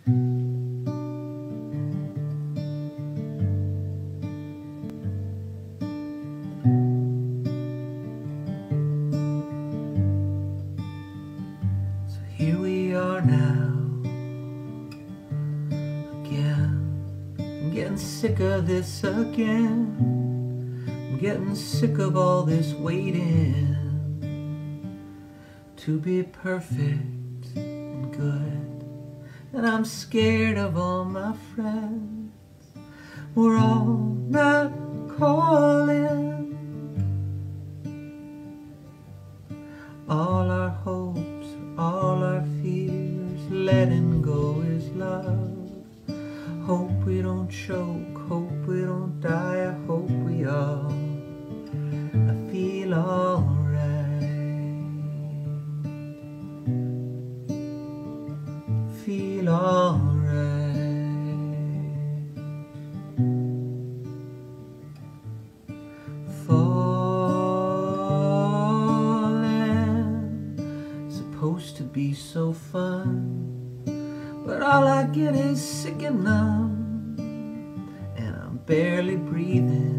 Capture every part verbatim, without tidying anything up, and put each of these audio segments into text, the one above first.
So here we are now, again. I'm getting sick of this again. I'm getting sick of all this waiting to be perfect and good. And I'm scared of all my friends. We're all not calling. All our hopes, all our fears, letting go is love. Hope we don't choke, hope we don't die. I hope we all I feel alright. Feel alright. Falling, supposed to be so fun, but all I get is sick and numb, and I'm barely breathing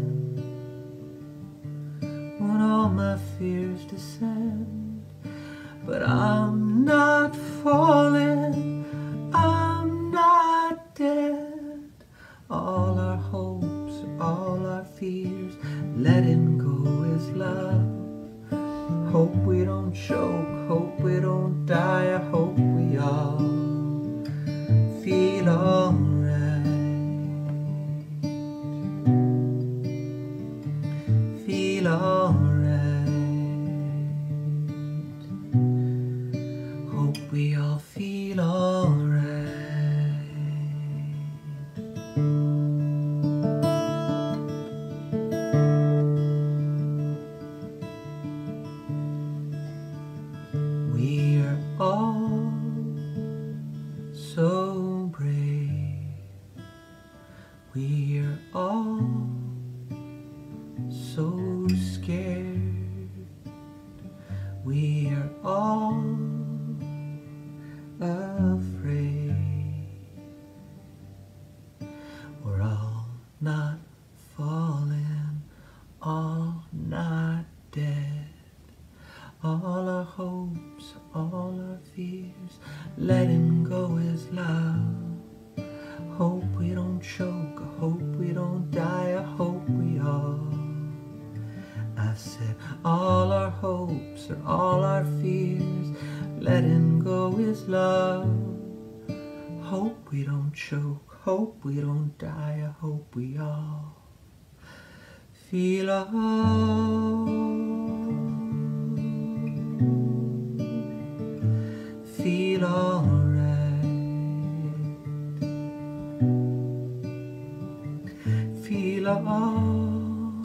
when all my fears descend. But I'm not falling, I'm not dead. All our hopes, all our fears, letting go is love. Hope we don't choke, hope we don't die. I hope we all feel alright. Feel alright. Hope we all feel alright. We're all so brave. We're all so scared. We're all afraid. We're all not falling, all not dead. All our hopes, all our fears, letting go is love. Hope we don't choke, I hope we don't die. I hope we all, I said, all our hopes or all our fears, letting go is love. Hope we don't choke, hope we don't die. I hope we all feel all feel alright. Feel all,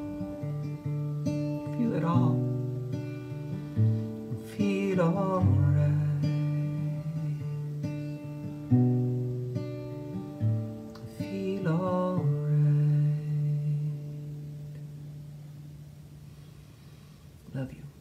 feel it all. Feel alright. Feel alright. Love you.